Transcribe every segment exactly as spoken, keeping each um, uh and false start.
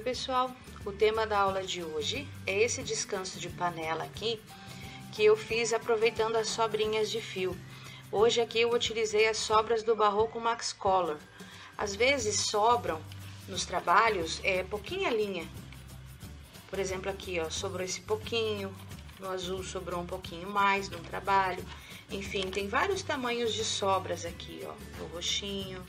pessoal, o tema da aula de hoje é esse descanso de panela aqui que eu fiz aproveitando as sobrinhas de fio. Hoje aqui eu utilizei as sobras do Barroco Max Color. Às vezes sobram nos trabalhos é, pouquinha linha. Por exemplo aqui ó, sobrou esse pouquinho, no azul sobrou um pouquinho mais no trabalho. Enfim, tem vários tamanhos de sobras aqui ó, o roxinho,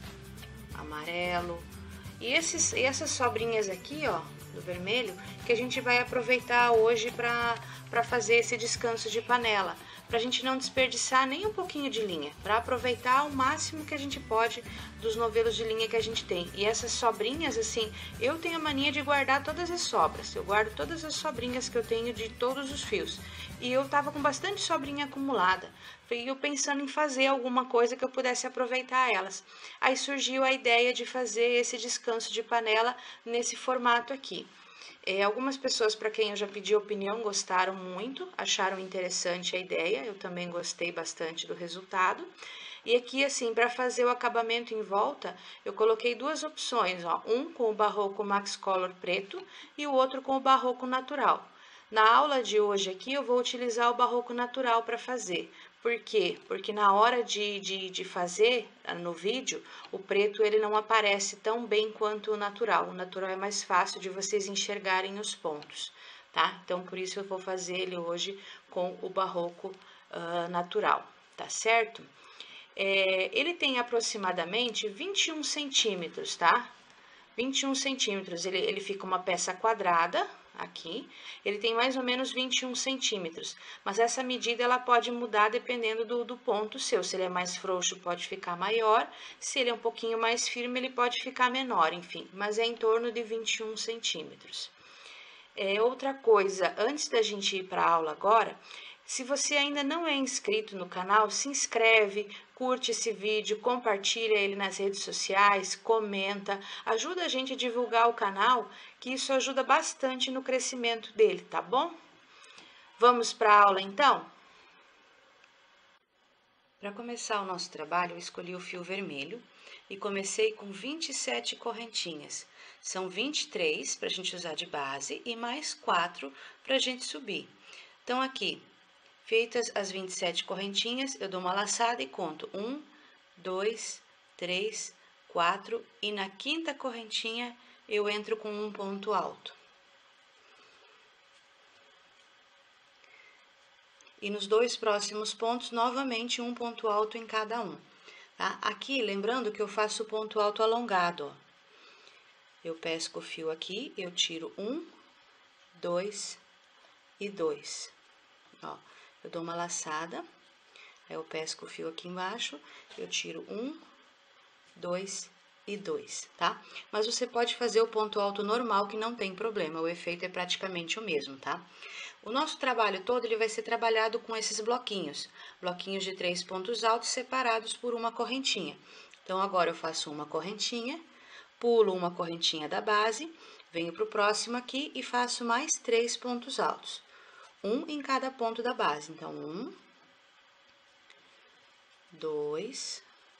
amarelo. E, esses, e essas sobrinhas aqui, ó, do vermelho, que a gente vai aproveitar hoje para para fazer esse descanso de panela, para a gente não desperdiçar nem um pouquinho de linha, para aproveitar o máximo que a gente pode dos novelos de linha que a gente tem. E essas sobrinhas, assim, eu tenho a mania de guardar todas as sobras, eu guardo todas as sobrinhas que eu tenho de todos os fios. E eu tava com bastante sobrinha acumulada, e eu pensando em fazer alguma coisa que eu pudesse aproveitar elas. Aí surgiu a ideia de fazer esse descanso de panela nesse formato aqui. É, algumas pessoas para quem eu já pedi opinião gostaram muito, acharam interessante a ideia, eu também gostei bastante do resultado. E aqui assim, para fazer o acabamento em volta, eu coloquei duas opções, ó, um com o Barroco Max Color preto e o outro com o Barroco natural. Na aula de hoje aqui eu vou utilizar o Barroco natural para fazer. Por quê? Porque na hora de, de, de fazer no vídeo, o preto ele não aparece tão bem quanto o natural. O natural é mais fácil de vocês enxergarem os pontos, tá? Então, por isso eu vou fazer ele hoje com o Barroco uh, natural, tá certo? É, ele tem aproximadamente vinte e um centímetros, tá? vinte e um centímetros, ele, ele fica uma peça quadrada, aqui, ele tem mais ou menos vinte e um centímetros, mas essa medida ela pode mudar dependendo do, do ponto seu, se ele é mais frouxo pode ficar maior, se ele é um pouquinho mais firme ele pode ficar menor, enfim, mas é em torno de vinte e um centímetros. É, outra coisa, antes da gente ir para a aula agora, se você ainda não é inscrito no canal, se inscreve, curte esse vídeo, compartilha ele nas redes sociais, comenta, ajuda a gente a divulgar o canal, que isso ajuda bastante no crescimento dele, tá bom? Vamos para a aula então? Para começar o nosso trabalho, eu escolhi o fio vermelho e comecei com vinte e sete correntinhas. São vinte e três para a gente usar de base e mais quatro para a gente subir. Então, aqui, feitas as vinte e sete correntinhas, eu dou uma laçada e conto um, dois, três, quatro e na quinta correntinha eu entro com um ponto alto. E nos dois próximos pontos, novamente um ponto alto em cada um, tá? Aqui, lembrando que eu faço o ponto alto alongado, ó. Eu pesco o fio aqui, eu tiro um, dois e dois, ó. Eu dou uma laçada, aí eu pesco o fio aqui embaixo, eu tiro um, dois e dois, tá? Mas você pode fazer o ponto alto normal, que não tem problema, o efeito é praticamente o mesmo, tá? O nosso trabalho todo, ele vai ser trabalhado com esses bloquinhos, bloquinhos de três pontos altos separados por uma correntinha. Então, agora eu faço uma correntinha, pulo uma correntinha da base, venho pro próximo aqui e faço mais três pontos altos. Um em cada ponto da base. Então, um, dois,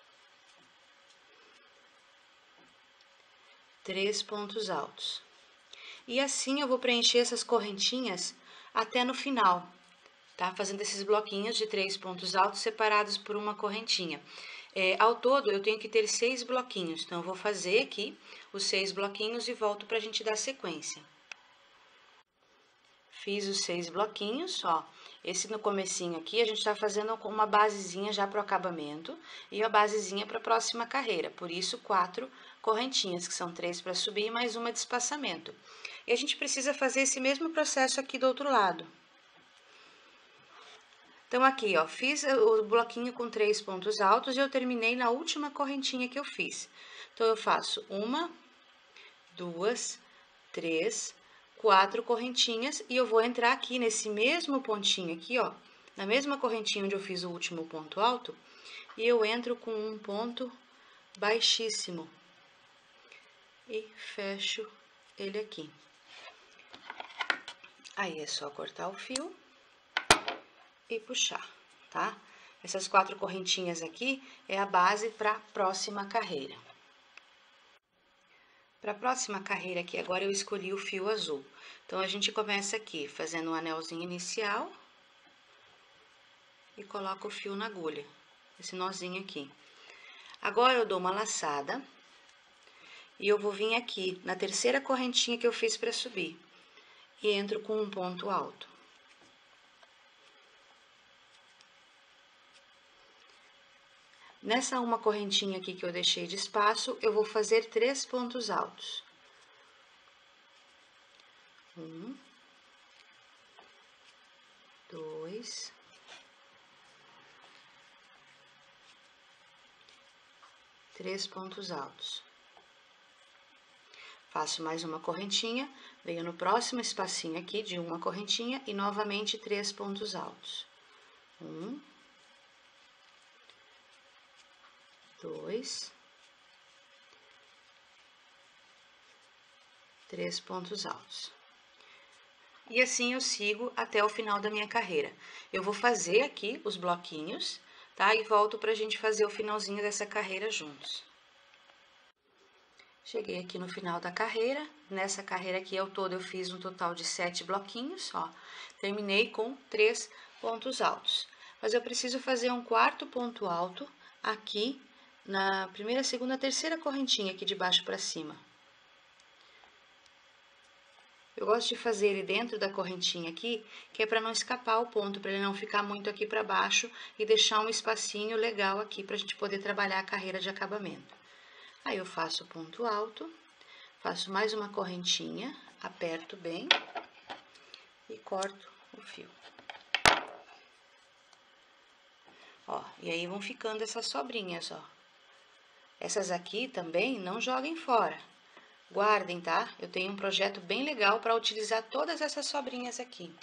três pontos altos. E assim eu vou preencher essas correntinhas até no final, tá? Fazendo esses bloquinhos de três pontos altos separados por uma correntinha. É, ao todo, eu tenho que ter seis bloquinhos. Então, eu vou fazer aqui os seis bloquinhos e volto pra gente dar sequência. Fiz os seis bloquinhos, ó, esse no comecinho aqui, a gente tá fazendo uma basezinha já pro acabamento e a basezinha pra próxima carreira, por isso quatro correntinhas, que são três para subir e mais uma de espaçamento. E a gente precisa fazer esse mesmo processo aqui do outro lado. Então, aqui, ó, fiz o bloquinho com três pontos altos e eu terminei na última correntinha que eu fiz. Então, eu faço uma, duas, três, quatro correntinhas e eu vou entrar aqui nesse mesmo pontinho aqui, ó, na mesma correntinha onde eu fiz o último ponto alto, e eu entro com um ponto baixíssimo e fecho ele aqui. Aí é só cortar o fio e puxar, tá? Essas quatro correntinhas aqui é a base para a próxima carreira. Para a próxima carreira aqui, agora eu escolhi o fio azul. Então, a gente começa aqui fazendo um anelzinho inicial e coloca o fio na agulha, esse nozinho aqui. Agora, eu dou uma laçada e eu vou vir aqui na terceira correntinha que eu fiz para subir e entro com um ponto alto. Nessa uma correntinha aqui que eu deixei de espaço, eu vou fazer três pontos altos. Um, dois, três pontos altos. Faço mais uma correntinha, venho no próximo espacinho aqui de uma correntinha e novamente três pontos altos. Um, dois, três pontos altos. E assim eu sigo até o final da minha carreira. Eu vou fazer aqui os bloquinhos, tá? E volto pra gente fazer o finalzinho dessa carreira juntos. Cheguei aqui no final da carreira. Nessa carreira aqui, ao todo, eu fiz um total de sete bloquinhos, ó. Terminei com três pontos altos. Mas eu preciso fazer um quarto ponto alto aqui na primeira, segunda, terceira correntinha aqui de baixo para cima. Eu gosto de fazer ele dentro da correntinha aqui, que é para não escapar o ponto, para ele não ficar muito aqui para baixo e deixar um espacinho legal aqui para a gente poder trabalhar a carreira de acabamento. Aí eu faço o ponto alto, faço mais uma correntinha, aperto bem e corto o fio. Ó, e aí vão ficando essas sobrinhas, ó. Essas aqui também não joguem fora. Guardem, tá? Eu tenho um projeto bem legal para utilizar todas essas sobrinhas aqui.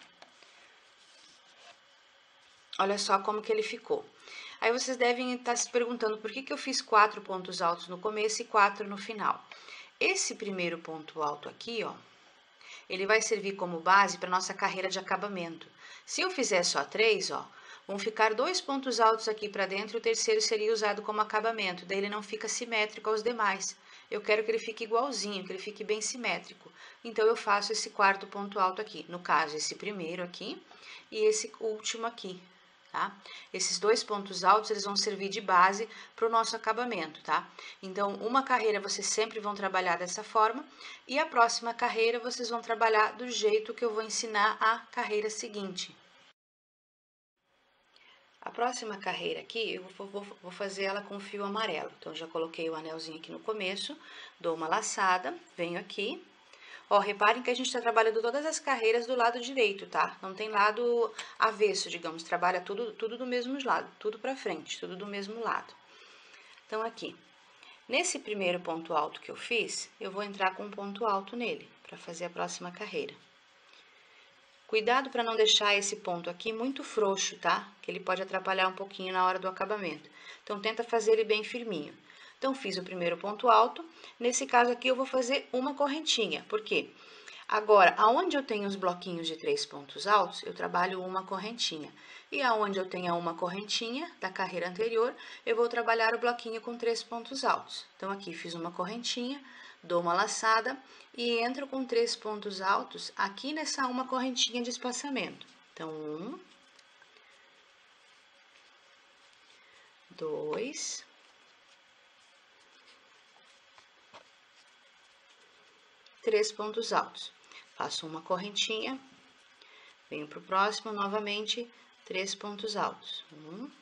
Olha só como que ele ficou. Aí vocês devem estar se perguntando por que que eu fiz quatro pontos altos no começo e quatro no final. Esse primeiro ponto alto aqui, ó, ele vai servir como base para nossa carreira de acabamento. Se eu fizer só três, ó, vão ficar dois pontos altos aqui para dentro e o terceiro seria usado como acabamento. Daí ele não fica simétrico aos demais. Eu quero que ele fique igualzinho, que ele fique bem simétrico. Então, eu faço esse quarto ponto alto aqui. No caso, esse primeiro aqui e esse último aqui, tá? Esses dois pontos altos, eles vão servir de base para o nosso acabamento, tá? Então, uma carreira vocês sempre vão trabalhar dessa forma e a próxima carreira vocês vão trabalhar do jeito que eu vou ensinar a carreira seguinte. A próxima carreira aqui, eu vou, vou, vou fazer ela com fio amarelo. Então, já coloquei o anelzinho aqui no começo, dou uma laçada, venho aqui. Ó, reparem que a gente está trabalhando todas as carreiras do lado direito, tá? Não tem lado avesso, digamos, trabalha tudo, tudo do mesmo lado, tudo pra frente, tudo do mesmo lado. Então, aqui, nesse primeiro ponto alto que eu fiz, eu vou entrar com um ponto alto nele, pra fazer a próxima carreira. Cuidado para não deixar esse ponto aqui muito frouxo, tá? Que ele pode atrapalhar um pouquinho na hora do acabamento. Então, tenta fazer ele bem firminho. Então, fiz o primeiro ponto alto. Nesse caso aqui, eu vou fazer uma correntinha. Por quê? Agora, aonde eu tenho os bloquinhos de três pontos altos, eu trabalho uma correntinha. E aonde eu tenho uma correntinha da carreira anterior, eu vou trabalhar o bloquinho com três pontos altos. Então, aqui fiz uma correntinha, dou uma laçada e entro com três pontos altos aqui nessa uma correntinha de espaçamento. Então, um, dois, três pontos altos. Faço uma correntinha, venho pro próximo, novamente, três pontos altos. Um,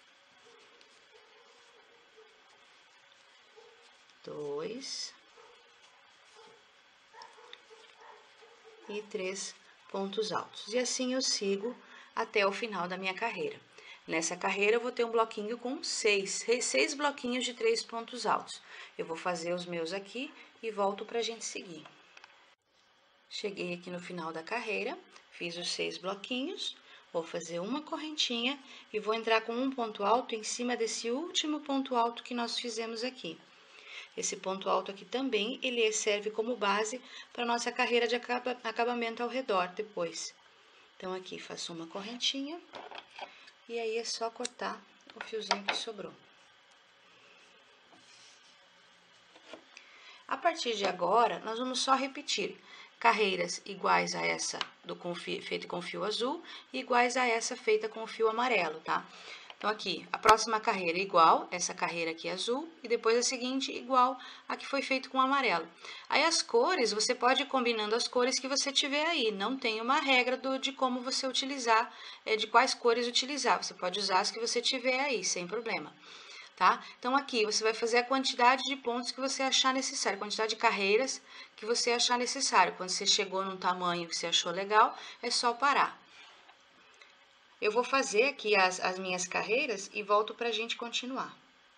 dois e três pontos altos. E assim eu sigo até o final da minha carreira. Nessa carreira, eu vou ter um bloquinho com seis, seis bloquinhos de três pontos altos. Eu vou fazer os meus aqui e volto pra gente seguir. Cheguei aqui no final da carreira, fiz os seis bloquinhos, vou fazer uma correntinha e vou entrar com um ponto alto em cima desse último ponto alto que nós fizemos aqui. Esse ponto alto aqui também, ele serve como base para nossa carreira de acabamento ao redor depois. Então, aqui faço uma correntinha e aí é só cortar o fiozinho que sobrou. A partir de agora, nós vamos só repetir carreiras iguais a essa do com fio, feita com fio azul e iguais a essa feita com fio amarelo, tá? Então, aqui, a próxima carreira é igual, essa carreira aqui é azul, e depois a seguinte igual a que foi feito com amarelo. Aí, as cores, você pode ir combinando as cores que você tiver aí, não tem uma regra do, de como você utilizar, é, de quais cores utilizar, você pode usar as que você tiver aí, sem problema. Tá? Então, aqui você vai fazer a quantidade de pontos que você achar necessário, a quantidade de carreiras que você achar necessário. Quando você chegou num tamanho que você achou legal, é só parar. Eu vou fazer aqui as, as minhas carreiras e volto para a gente continuar.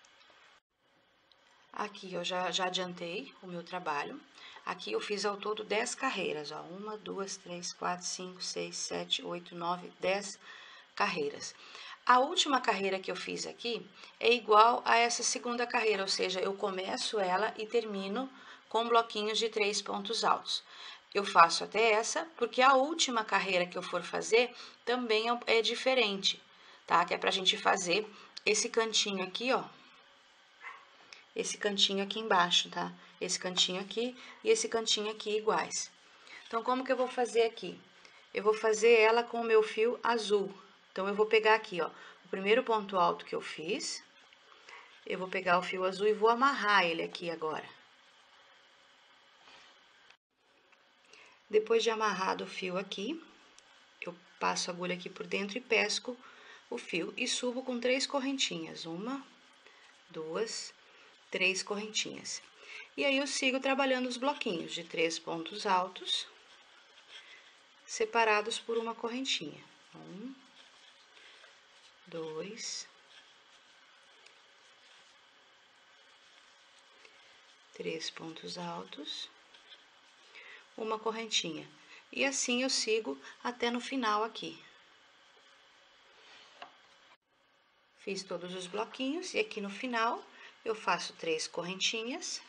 Aqui eu já, já adiantei o meu trabalho. Aqui eu fiz ao todo dez carreiras, ó. Uma, duas, três, quatro, cinco, seis, sete, oito, nove, dez carreiras. A última carreira que eu fiz aqui é igual a essa segunda carreira, ou seja, eu começo ela e termino com bloquinhos de três pontos altos. Eu faço até essa, porque a última carreira que eu for fazer também é diferente, tá? Que é pra gente fazer esse cantinho aqui, ó. Esse cantinho aqui embaixo, tá? Esse cantinho aqui e esse cantinho aqui iguais. Então, como que eu vou fazer aqui? Eu vou fazer ela com o meu fio azul. Então, eu vou pegar aqui, ó, o primeiro ponto alto que eu fiz, eu vou pegar o fio azul e vou amarrar ele aqui agora. Depois de amarrado o fio aqui, eu passo a agulha aqui por dentro e pesco o fio e subo com três correntinhas. Uma, duas, três correntinhas. E aí, eu sigo trabalhando os bloquinhos de três pontos altos, separados por uma correntinha. Um, dois, três pontos altos, uma correntinha. E assim eu sigo até no final aqui. Fiz todos os bloquinhos e aqui no final eu faço três correntinhas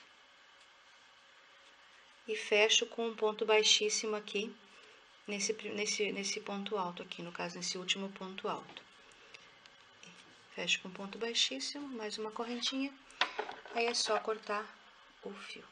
e fecho com um ponto baixíssimo aqui nesse, nesse, nesse ponto alto aqui, no caso, nesse último ponto alto. Fecho com ponto baixíssimo, mais uma correntinha, aí é só cortar o fio.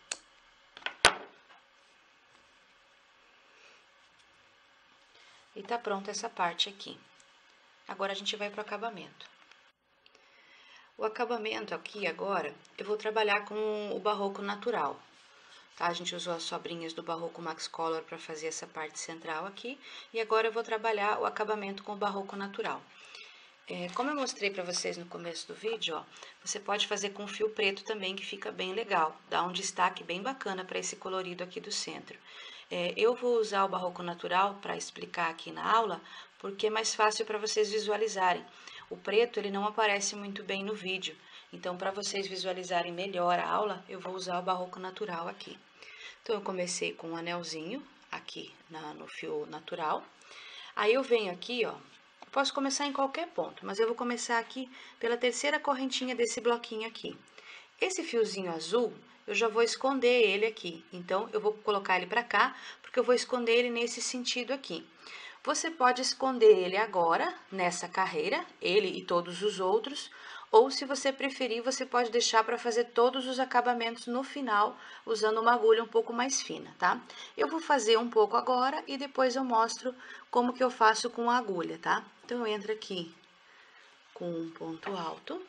E tá pronta essa parte aqui. Agora, a gente vai pro acabamento. O acabamento aqui agora, eu vou trabalhar com o barroco natural, tá? A gente usou as sobrinhas do barroco Max Color para fazer essa parte central aqui, e agora eu vou trabalhar o acabamento com o barroco natural. É, como eu mostrei para vocês no começo do vídeo, ó, você pode fazer com fio preto também, que fica bem legal, dá um destaque bem bacana para esse colorido aqui do centro. É, eu vou usar o barroco natural para explicar aqui na aula, porque é mais fácil para vocês visualizarem. O preto, ele não aparece muito bem no vídeo, então, para vocês visualizarem melhor a aula, eu vou usar o barroco natural aqui. Então, eu comecei com um anelzinho aqui na, no fio natural, aí eu venho aqui, ó, posso começar em qualquer ponto, mas eu vou começar aqui pela terceira correntinha desse bloquinho aqui. Esse fiozinho azul, eu já vou esconder ele aqui, então, eu vou colocar ele pra cá, porque eu vou esconder ele nesse sentido aqui. Você pode esconder ele agora, nessa carreira, ele e todos os outros, ou se você preferir, você pode deixar para fazer todos os acabamentos no final, usando uma agulha um pouco mais fina, tá? Eu vou fazer um pouco agora e depois eu mostro como que eu faço com a agulha, tá? Então, eu entro aqui com um ponto alto.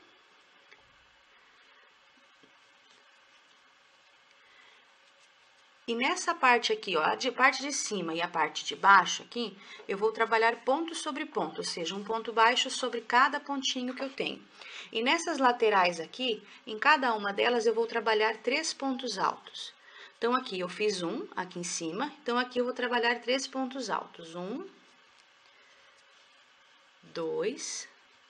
E nessa parte aqui, ó, a parte de cima e a parte de baixo aqui, eu vou trabalhar ponto sobre ponto, ou seja, um ponto baixo sobre cada pontinho que eu tenho. E nessas laterais aqui, em cada uma delas, eu vou trabalhar três pontos altos. Então, aqui eu fiz um, aqui em cima, então aqui eu vou trabalhar três pontos altos. Um, dois,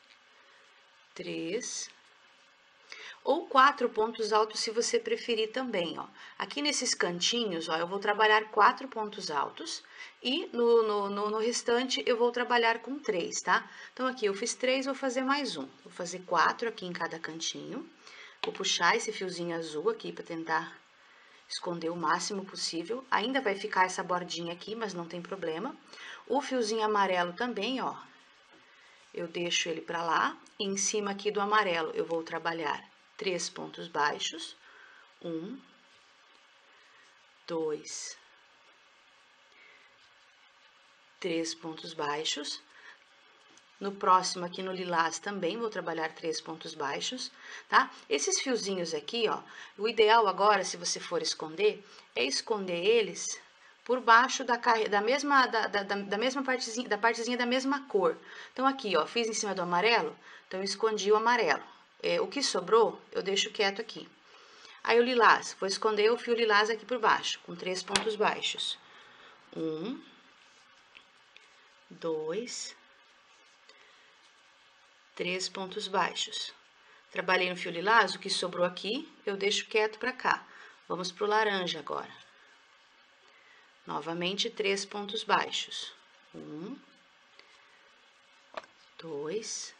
três, ou quatro pontos altos, se você preferir também, ó. Aqui nesses cantinhos, ó, eu vou trabalhar quatro pontos altos e no, no, no, no restante eu vou trabalhar com três, tá? Então, aqui eu fiz três, vou fazer mais um. Vou fazer quatro aqui em cada cantinho. Vou puxar esse fiozinho azul aqui para tentar esconder o máximo possível. Ainda vai ficar essa bordinha aqui, mas não tem problema. O fiozinho amarelo também, ó. Eu deixo ele para lá. E em cima aqui do amarelo, eu vou trabalhar três pontos baixos, um, dois, três pontos baixos. No próximo, aqui no lilás, também vou trabalhar três pontos baixos, tá? Esses fiozinhos aqui, ó, o ideal agora, se você for esconder, é esconder eles por baixo da, da mesma, da, da, da mesma partezinha, da partezinha da mesma cor. Então, aqui, ó, fiz em cima do amarelo, então eu escondi o amarelo. É, o que sobrou, eu deixo quieto aqui. Aí o lilás, vou esconder o fio lilás aqui por baixo, com três pontos baixos. Um, dois, três pontos baixos. Trabalhei no fio lilás, o que sobrou aqui, eu deixo quieto para cá. Vamos pro laranja agora. Novamente, três pontos baixos. Um, dois,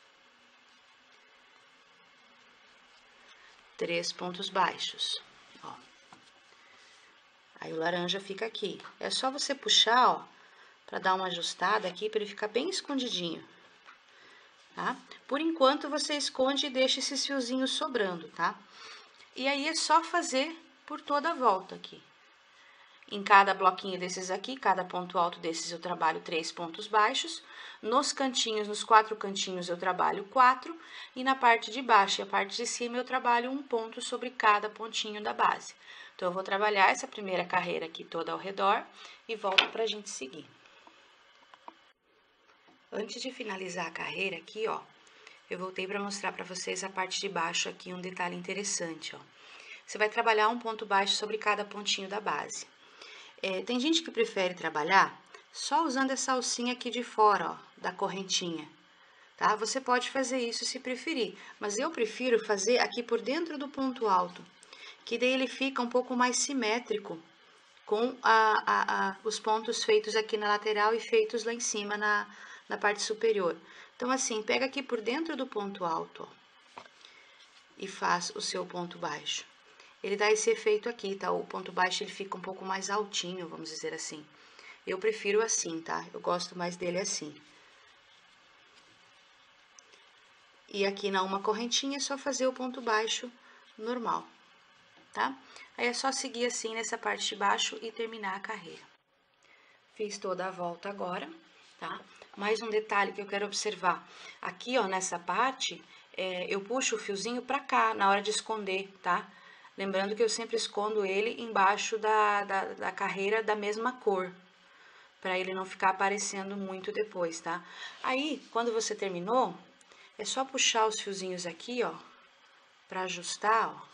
três pontos baixos. Ó. Aí o laranja fica aqui. É só você puxar, ó, para dar uma ajustada aqui, para ele ficar bem escondidinho. Tá? Por enquanto, você esconde e deixa esses fiozinhos sobrando, tá? E aí, é só fazer por toda a volta aqui. Em cada bloquinho desses aqui, cada ponto alto desses, eu trabalho três pontos baixos. Nos cantinhos, nos quatro cantinhos, eu trabalho quatro. E na parte de baixo e a parte de cima, eu trabalho um ponto sobre cada pontinho da base. Então, eu vou trabalhar essa primeira carreira aqui toda ao redor e volto pra gente seguir. Antes de finalizar a carreira aqui, ó, eu voltei para mostrar para vocês a parte de baixo aqui, um detalhe interessante, ó. Você vai trabalhar um ponto baixo sobre cada pontinho da base. É, tem gente que prefere trabalhar só usando essa alcinha aqui de fora, ó, da correntinha, tá? Você pode fazer isso se preferir, mas eu prefiro fazer aqui por dentro do ponto alto, que daí ele fica um pouco mais simétrico com a, a, a, os pontos feitos aqui na lateral e feitos lá em cima na na parte superior. Então, assim, pega aqui por dentro do ponto alto, ó, e faz o seu ponto baixo. Ele dá esse efeito aqui, tá? O ponto baixo, ele fica um pouco mais altinho, vamos dizer assim. Eu prefiro assim, tá? Eu gosto mais dele assim. E aqui na uma correntinha é só fazer o ponto baixo normal, tá? Aí é só seguir assim nessa parte de baixo e terminar a carreira. Fiz toda a volta agora, tá? Mais um detalhe que eu quero observar. Aqui, ó, nessa parte, é, eu puxo o fiozinho pra cá na hora de esconder, tá? Lembrando que eu sempre escondo ele embaixo da, da, da carreira da mesma cor, pra ele não ficar aparecendo muito depois, tá? Aí, quando você terminou, é só puxar os fiozinhos aqui, ó, pra ajustar, ó,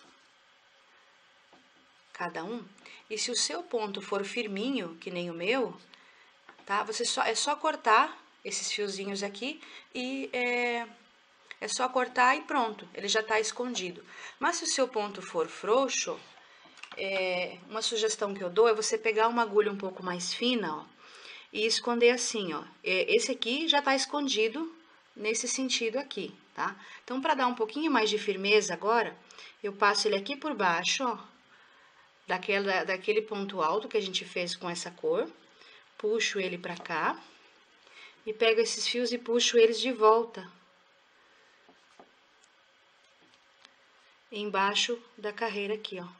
cada um. E se o seu ponto for firminho, que nem o meu, tá? Você só, é só cortar esses fiozinhos aqui e é, é só cortar e pronto, ele já tá escondido. Mas se o seu ponto for frouxo, é, uma sugestão que eu dou é você pegar uma agulha um pouco mais fina, ó, e esconder assim, ó. Esse aqui já tá escondido nesse sentido aqui, tá? Então, para dar um pouquinho mais de firmeza agora, eu passo ele aqui por baixo, ó, daquela, daquele ponto alto que a gente fez com essa cor. Puxo ele pra cá e pego esses fios e puxo eles de volta embaixo da carreira aqui, ó.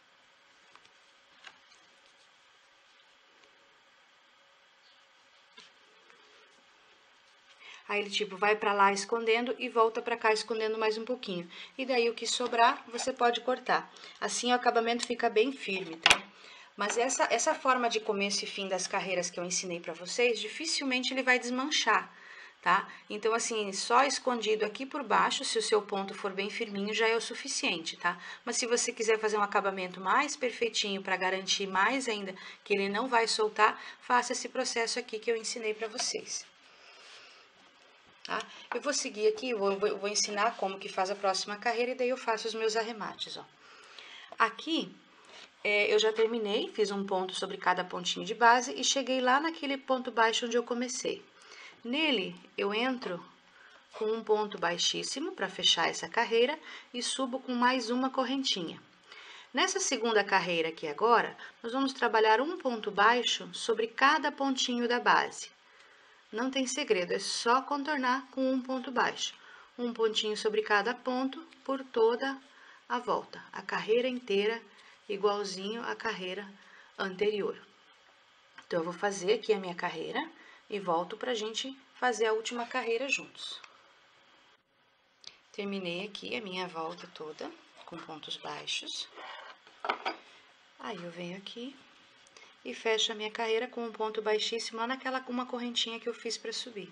Aí ele tipo vai pra lá escondendo e volta pra cá escondendo mais um pouquinho. E daí o que sobrar, você pode cortar. Assim o acabamento fica bem firme, tá? Mas essa, essa forma de começo e fim das carreiras que eu ensinei pra vocês, dificilmente ele vai desmanchar, tá? Então, assim, só escondido aqui por baixo, se o seu ponto for bem firminho, já é o suficiente, tá? Mas se você quiser fazer um acabamento mais perfeitinho para garantir mais ainda que ele não vai soltar, faça esse processo aqui que eu ensinei pra vocês. Tá? Eu vou seguir aqui, eu vou, eu vou ensinar como que faz a próxima carreira e daí eu faço os meus arremates, ó. Aqui... É, eu já terminei, fiz um ponto sobre cada pontinho de base e cheguei lá naquele ponto baixo onde eu comecei. Nele, eu entro com um ponto baixíssimo para fechar essa carreira e subo com mais uma correntinha. Nessa segunda carreira aqui agora, nós vamos trabalhar um ponto baixo sobre cada pontinho da base. Não tem segredo, é só contornar com um ponto baixo. Um pontinho sobre cada ponto por toda a volta, a carreira inteira, igualzinho a carreira anterior. Então, eu vou fazer aqui a minha carreira e volto pra gente fazer a última carreira juntos. Terminei aqui a minha volta toda com pontos baixos. Aí, eu venho aqui e fecho a minha carreira com um ponto baixíssimo lá naquela uma correntinha que eu fiz para subir.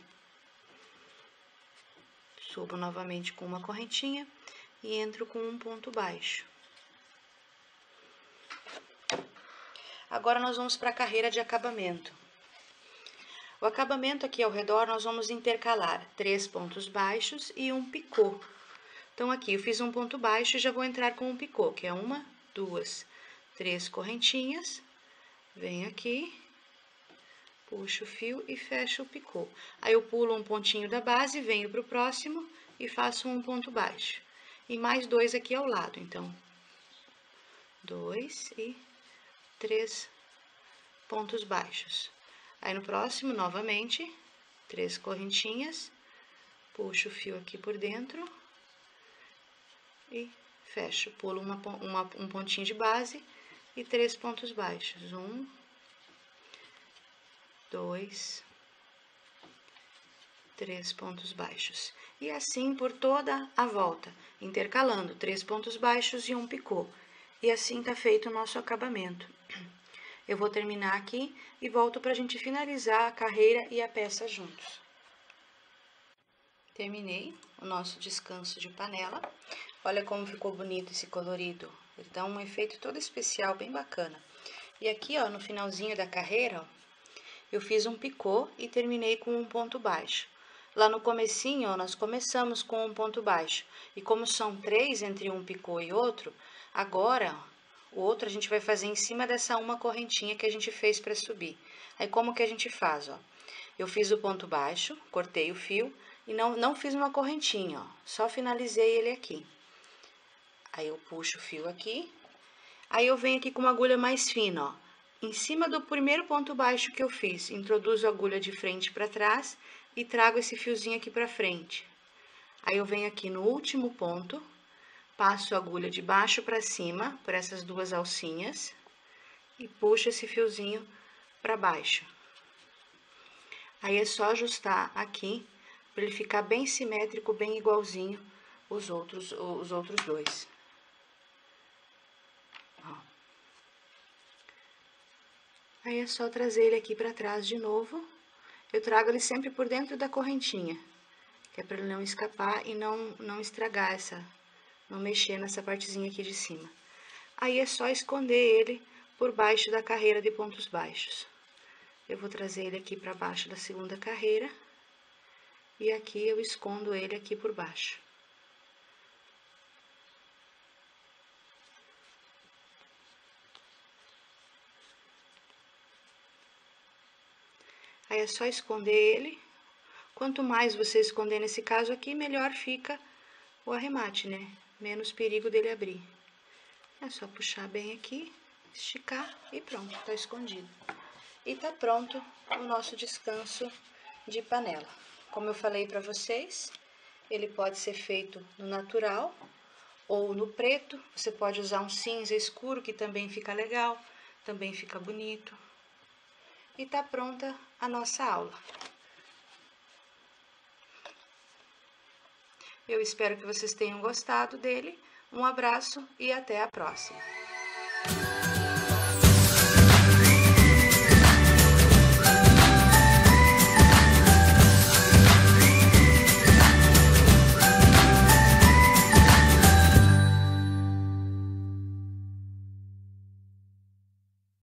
Subo novamente com uma correntinha e entro com um ponto baixo. Agora, nós vamos para a carreira de acabamento. O acabamento aqui ao redor, nós vamos intercalar três pontos baixos e um picô. Então, aqui eu fiz um ponto baixo e já vou entrar com um picô, que é uma, duas, três correntinhas. Venho aqui, puxo o fio e fecho o picô. Aí, eu pulo um pontinho da base, venho para o próximo e faço um ponto baixo. E mais dois aqui ao lado, então, dois e três pontos baixos. Aí, no próximo, novamente, três correntinhas, puxo o fio aqui por dentro e fecho. Pulo uma, uma, um pontinho de base e três pontos baixos. Um, dois, três pontos baixos. E assim por toda a volta, intercalando três pontos baixos e um picô. E assim tá feito o nosso acabamento. Eu vou terminar aqui e volto pra gente finalizar a carreira e a peça juntos. Terminei o nosso descanso de panela. Olha como ficou bonito esse colorido. Ele dá um efeito todo especial, bem bacana. E aqui, ó, no finalzinho da carreira, ó, eu fiz um picô e terminei com um ponto baixo. Lá no comecinho, ó, nós começamos com um ponto baixo. E como são três entre um picô e outro, agora, ó, o outro a gente vai fazer em cima dessa uma correntinha que a gente fez para subir. Aí, como que a gente faz, ó? Eu fiz o ponto baixo, cortei o fio e não, não fiz uma correntinha, ó. Só finalizei ele aqui. Aí, eu puxo o fio aqui. Aí, eu venho aqui com uma agulha mais fina, ó. Em cima do primeiro ponto baixo que eu fiz, introduzo a agulha de frente para trás e trago esse fiozinho aqui para frente. Aí, eu venho aqui no último ponto, passo a agulha de baixo para cima, por essas duas alcinhas, e puxo esse fiozinho para baixo. Aí, é só ajustar aqui, para ele ficar bem simétrico, bem igualzinho os outros, os outros dois. Ó. Aí, é só trazer ele aqui para trás de novo. Eu trago ele sempre por dentro da correntinha, que é para ele não escapar e não, não estragar essa... não mexer nessa partezinha aqui de cima. Aí, é só esconder ele por baixo da carreira de pontos baixos. Eu vou trazer ele aqui para baixo da segunda carreira. E aqui eu escondo ele aqui por baixo. Aí, é só esconder ele. Quanto mais você esconder nesse caso aqui, melhor fica o arremate, né? Menos perigo dele abrir. É só puxar bem aqui, esticar e pronto, tá escondido. E tá pronto o nosso descanso de panela. Como eu falei pra vocês, ele pode ser feito no natural ou no preto. Você pode usar um cinza escuro, que também fica legal, também fica bonito. E tá pronta a nossa aula. Eu espero que vocês tenham gostado dele. Um abraço e até a próxima!